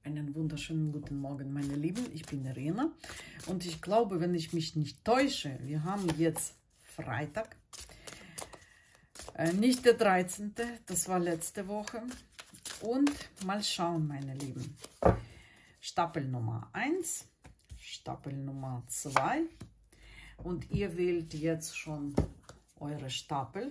Einen wunderschönen guten Morgen, meine Lieben. Ich bin Irena und ich glaube, wenn ich mich nicht täusche, wir haben jetzt Freitag, nicht der 13., das war letzte Woche. Und mal schauen, meine Lieben. Stapel Nummer 1, Stapel Nummer 2 und ihr wählt jetzt schon eure Stapel.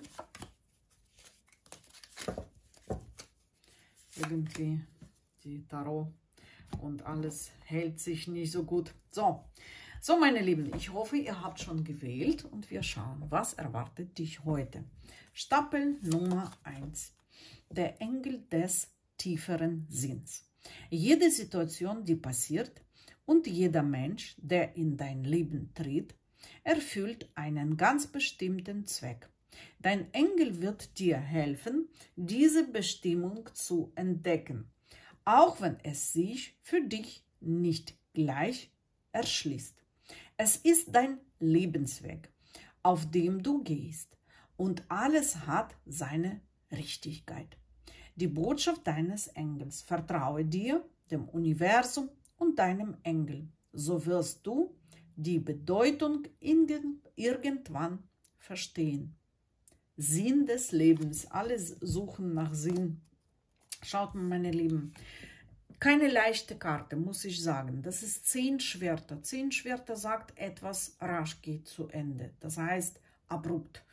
Irgendwie die Tarot und alles hält sich nicht so gut. So, meine Lieben, ich hoffe, ihr habt schon gewählt und wir schauen, was erwartet dich heute. Stapel Nummer 1, der Engel des tieferen Sinns. Jede Situation, die passiert und jeder Mensch, der in dein Leben tritt, erfüllt einen ganz bestimmten Zweck. Dein Engel wird dir helfen, diese Bestimmung zu entdecken, auch wenn es sich für dich nicht gleich erschließt. Es ist dein Lebensweg, auf dem du gehst, und alles hat seine Richtigkeit. Die Botschaft deines Engels: vertraue dir, dem Universum und deinem Engel, so wirst du die Bedeutung irgendwann verstehen. Sinn des Lebens, alle suchen nach Sinn. Schaut mal, meine Lieben, keine leichte Karte, muss ich sagen. Das ist 10 Schwerter. 10 Schwerter sagt, etwas rasch geht zu Ende. Das heißt, abrupt.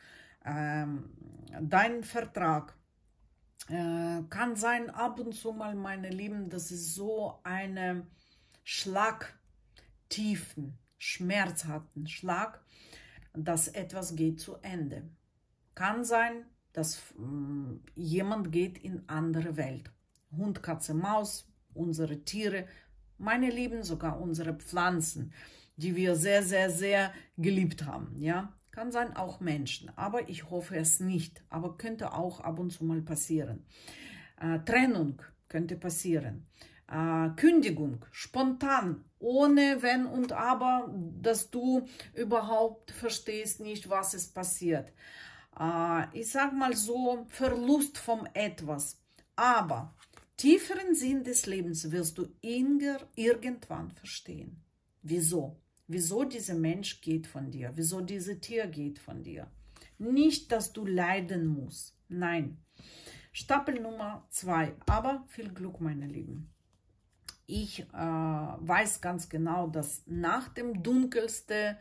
Dein Vertrag kann sein, ab und zu mal, meine Lieben, das ist so eine schlagtiefen, schmerzhaften Schlag, dass etwas geht zu Ende. Kann sein, dass jemand geht in andere Welt. Hund, Katze, Maus, unsere Tiere, meine Lieben, sogar unsere Pflanzen, die wir sehr, sehr, sehr geliebt haben. Ja, kann sein, auch Menschen, aber ich hoffe es nicht. Aber könnte auch ab und zu mal passieren. Trennung könnte passieren. Kündigung, spontan, ohne Wenn und Aber, dass du überhaupt verstehst nicht, was ist passiert. Ich sage mal so, Verlust von etwas. Aber tieferen Sinn des Lebens wirst du irgendwann verstehen. Wieso? Wieso dieser Mensch geht von dir? Wieso dieses Tier geht von dir? Nicht, dass du leiden musst. Nein. Stapel Nummer 2. Aber viel Glück, meine Lieben. Ich weiß ganz genau, dass nach dem dunkelsten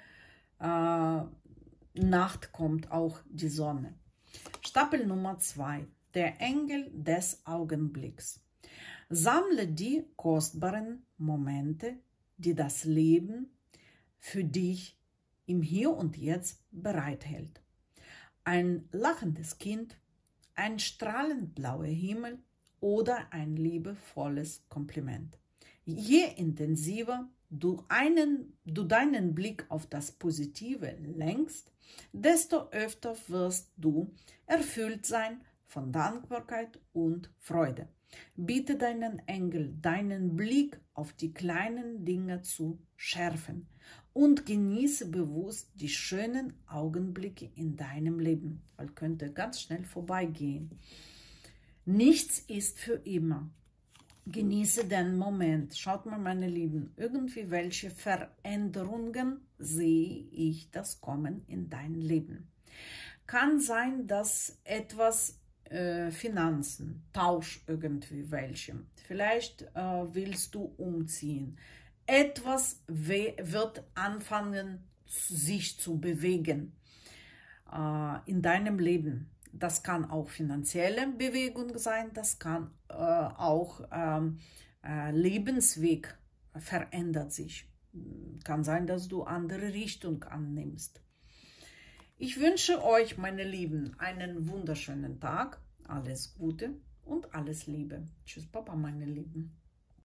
Nacht kommt auch die Sonne. Stapel Nummer 2. Der Engel des Augenblicks. Sammle die kostbaren Momente, die das Leben für dich im Hier und Jetzt bereithält. Ein lachendes Kind, ein strahlend blauer Himmel oder ein liebevolles Kompliment. Je intensiver du deinen Blick auf das Positive lenkst, desto öfter wirst du erfüllt sein von Dankbarkeit und Freude. Bitte deinen Engel, deinen Blick auf die kleinen Dinge zu schärfen und genieße bewusst die schönen Augenblicke in deinem Leben, weil könnte ganz schnell vorbeigehen. Nichts ist für immer. Genieße den Moment. Schaut mal, meine Lieben, irgendwie welche Veränderungen sehe ich das kommen in dein Leben. Kann sein, dass etwas Finanzen, Tausch irgendwie welche. Vielleicht willst du umziehen. Etwas wird anfangen, sich zu bewegen in deinem Leben. Das kann auch finanzielle Bewegung sein, das kann auch Lebensweg verändert sich. Kann sein, dass du andere Richtung annimmst. Ich wünsche euch, meine Lieben, einen wunderschönen Tag, alles Gute und alles Liebe. Tschüss, Papa, meine Lieben.